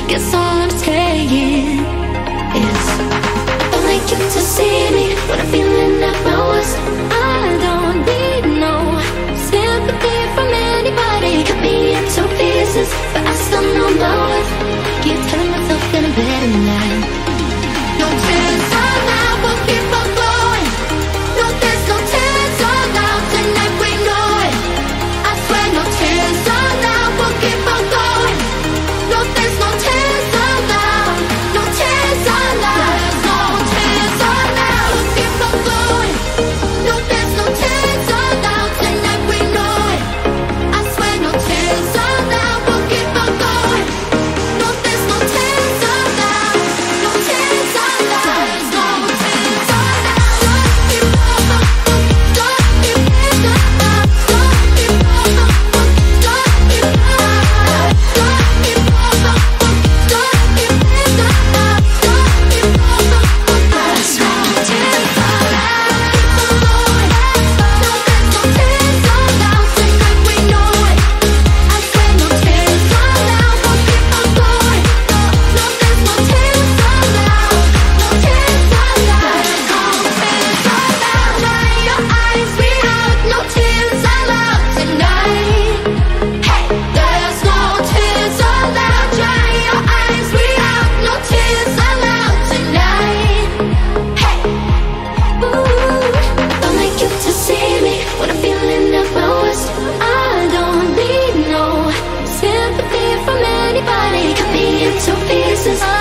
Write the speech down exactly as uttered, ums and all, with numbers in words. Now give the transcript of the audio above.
Guess all I'm saying is I don't like you to see me when I'm feeling at my worst. I don't need no sympathy from anybody. Cut me into pieces, but I still know my worth. Keep telling myself that I'm better than that. No tears allowed, we'll keep on going. No, there's no tears allowed tonight, we know it. I swear no tears allowed, we'll keep on going. No, there's no tears allowed. No tears allowed. There's no tears allowed, we'll keep on going. No, there's no tears allowed tonight, we know it. I swear no tears allowed, we'll keep on going. No, there's no tears allowed. No tears allowed. There's no tears allowed. Keep on, don't keep it allowed. Don't keep on, don't keep it allowed. Don't keep on, don't keep it allowed. Don't keep on, there's no tears allowed. Keep on going. No, there's no tears allowed tonight, we know it. I swear no tears allowed, we'll keep on going. No, there's no tears allowed. No tears allowed. No tears allowed. Dry your eyes, we out. No tears allowed tonight. Hey, there's no tears allowed. Dry your eyes, we out. No tears allowed tonight. Hey, ooh, don't like you to see me when I'm feeling at my worst. I don't need no sympathy from anybody. Cut me into pieces.